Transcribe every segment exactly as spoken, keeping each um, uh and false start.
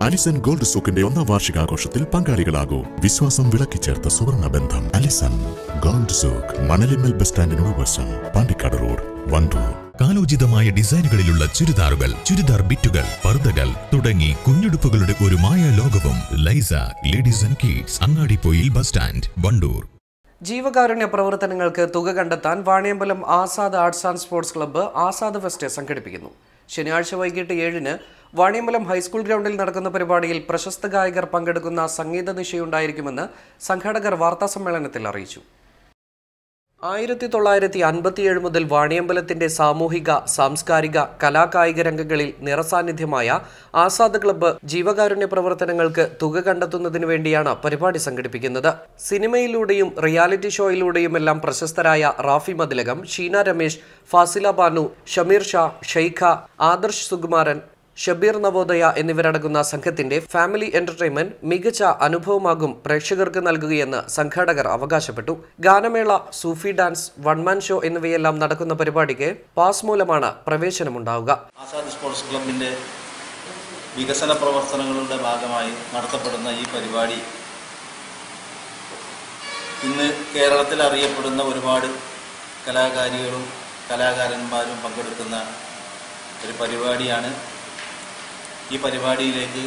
Allison gold സൂക്കിന്റെ ഒന്നാം വാർഷികാഘോഷത്തിൽ പങ്കാളികളാകൂ. വിശ്വാസം വിളക്കിച്ചേർത്ത സുവർണ ബന്ധം. Alison gold souk, Manalimal bus സ്റ്റാൻഡിനോട് വശം, പാണ്ടിക്കാട് റോഡ്, വണ്ടൂർ. കാലോചിതമായ ഡിസൈനുകളിലുള്ള ചുരിദാറുകൾ, ചുരിദാർ ബിറ്റുകൾ, പർദ്ദകൾ തുടങ്ങി കുഞ്ഞുടുപ്പുകളുടെ ഒരു മായ ലോകവും. Laisa ladies and kids, Angadippoyil bus stand, Wandoor. ജീവകാരുണ്യ പ്രവർത്തനങ്ങൾക്ക് തുക കണ്ടെത്താൻ Vaniyambalam Azad arts and sports club Azad fest സംഘടിപ്പിക്കുന്നു. ശനിയാഴ്ച വൈകിട്ട് ഏഴിന് വാണിയമ്പലം ഹൈസ്കൂൾ ഗ്രൗണ്ടിൽ നടക്കുന്ന പരിപാടിയിൽ പ്രശസ്ത ഗായകർ പങ്കെടുക്കുന്ന സംഗീത നിശയുണ്ടായിരിക്കുമെന്ന് സംഘാടകർ വാർത്താസമ്മേളനത്തിൽ അറിയിച്ചു. ആയിരത്തി തൊള്ളായിരത്തി അൻപത്തിയേഴ് മുതൽ വാണിയമ്പലത്തിന്റെ സാമൂഹിക, സാംസ്കാരിക, കലാകായിക രംഗങ്ങളിൽ നിറസാന്നിധ്യമായ ആസാദ് ക്ലബ്ബ് ജീവകാരുണ്യ പ്രവർത്തനങ്ങൾക്ക് തുക കണ്ടെത്തുന്നതിനു വേണ്ടിയാണ് പരിപാടി സംഘടിപ്പിക്കുന്നത്. സിനിമയിലൂടെയും റിയാലിറ്റി ഷോയിലൂടെയുമെല്ലാം പ്രശസ്തരായ റാഫി മതിലകം, ഷീന രമേശ്, ഫാസില ബാനു, ഷമീർ ഷാ, ഷെയ്ഖ, ആദർശ് സുകുമാരൻ, ഷബീർ നവോദയ എന്നിവരടങ്ങുന്ന സംഘത്തിന്റെ ഫാമിലി എന്റർടൈൻമെന്റ് മികച്ച അനുഭവമാകും പ്രേക്ഷകർക്ക് നൽകുകയെന്ന് സംഘാടകർ അവകാശപ്പെട്ടു. ഗാനമേള, സൂഫി ഡാൻസ്, വൺമാൻ ഷോ എന്നിവയെല്ലാം നടക്കുന്ന പരിപാടിക്ക് പാസ് മൂലമാണ് പ്രവേശനമുണ്ടാവുക. ആസാദ് സ്പോർട്സ് ക്ലബിന്റെ വികസന പ്രവർത്തനങ്ങളുടെ ഭാഗമായി നടത്തപ്പെടുന്ന ഈ പരിപാടി ഇന്ന് കേരളത്തിൽ അറിയപ്പെടുന്ന ഒരുപാട് കലാകാരികളും കലാകാരന്മാരും പങ്കെടുക്കുന്ന ഒരു പരിപാടിയാണ്. ഈ പരിപാടിയിലേക്ക്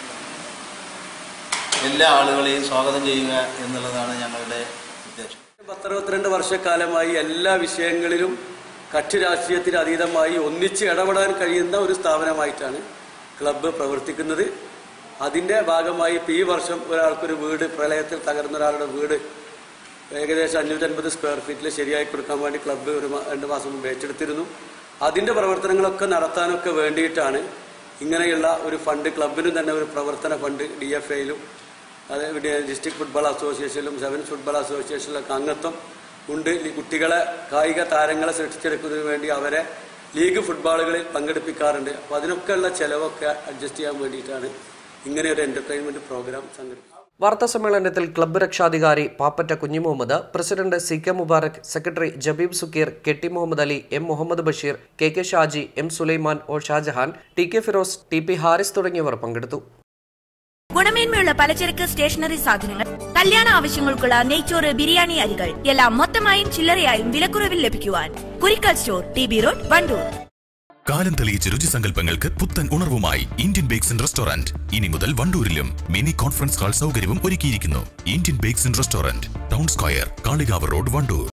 എല്ലാ ആളുകളെയും സ്വാഗതം ചെയ്യുക എന്നുള്ളതാണ് ഞങ്ങളുടെ ഉദ്ദേശം. പത്തറുപത്തിരണ്ട് വർഷക്കാലമായി എല്ലാ വിഷയങ്ങളിലും കക്ഷി രാഷ്ട്രീയത്തിന് അതീതമായി ഒന്നിച്ച് ഇടപെടാൻ കഴിയുന്ന ഒരു സ്ഥാപനമായിട്ടാണ് ക്ലബ്ബ് പ്രവർത്തിക്കുന്നത്. അതിൻ്റെ ഭാഗമായി ഇപ്പോൾ ഈ വർഷം ഒരാൾക്കൊരു വീട്, പ്രളയത്തിൽ തകർന്ന ഒരാളുടെ വീട് ഏകദേശം അഞ്ഞൂറ്റൻപത് സ്ക്വയർ ഫീറ്റിൽ ശരിയായി കൊടുക്കാൻ വേണ്ടി ക്ലബ്ബ് ഒരു രണ്ട് മാസം മുമ്പ് ഏറ്റെടുത്തിരുന്നു. അതിൻ്റെ പ്രവർത്തനങ്ങളൊക്കെ നടത്താനൊക്കെ വേണ്ടിയിട്ടാണ് ഇങ്ങനെയുള്ള ഒരു ഫണ്ട്, ക്ലബിനും തന്നെ ഒരു പ്രവർത്തന ഫണ്ട് ഡി എഫ് എയിലും അതേ ഡിസ്ട്രിക്ട് ഫുട്ബോൾ അസോസിയേഷനിലും സെവൻസ് ഫുട്ബോൾ അസോസിയേഷനിലൊക്കെ അംഗത്വം ഉണ്ട്. കുട്ടികളെ, കായിക താരങ്ങളെ സൃഷ്ടിച്ചെടുക്കുന്നതിന് വേണ്ടി അവരെ ലീഗ് ഫുട്ബോളുകളിൽ പങ്കെടുപ്പിക്കാറുണ്ട്. അപ്പോൾ അതിനൊക്കെയുള്ള ചെലവൊക്കെ അഡ്ജസ്റ്റ് ചെയ്യാൻ വേണ്ടിയിട്ടാണ് ഇങ്ങനെ ഒരു എന്റർടൈൻമെന്റ് പ്രോഗ്രാം സംഘടിപ്പിച്ചത്. വാർത്താസമ്മേളനത്തിൽ ക്ലബ്ബ് രക്ഷാധികാരി Pappatta Kunhimuhammed, president C K Mubarak, secretary Jabeeb Sukkeer, K T Muhammad Ali, M Muhammad Basheer, K K Shaji, M Sulaiman, O Shajahan, T K Firoz, T P Haris തുടങ്ങിയവർ പങ്കെടുത്തു. ഗുണമേന്മയുള്ള പലചരക്ക് സ്റ്റേഷനറി സാധനങ്ങൾ, കല്യാണ ആവശ്യങ്ങൾക്കുള്ള നെയ്ച്ചോറ്, ബിരിയാണി അരികൾ എല്ലാം മൊത്തമായും ചില്ലറയായും വിലക്കുറവിൽ ലഭിക്കുവാൻ Kurikkal store, T B road, Wandoor. കാലം തെളിയിച്ച രുചി സങ്കല്പങ്ങൾക്ക് പുത്തൻ ഉണർവുമായി ഇന്ത്യൻ ബേക്സ് ആൻഡ് റെസ്റ്റോറന്റ് ഇനി മുതൽ വണ്ടൂരിലും മിനി കോൺഫറൻസ് ഹാൾ സൗകര്യവും ഒരുക്കിയിരിക്കുന്നു. Indian bakes and restaurant, town square, Kalikavu road, Wandoor.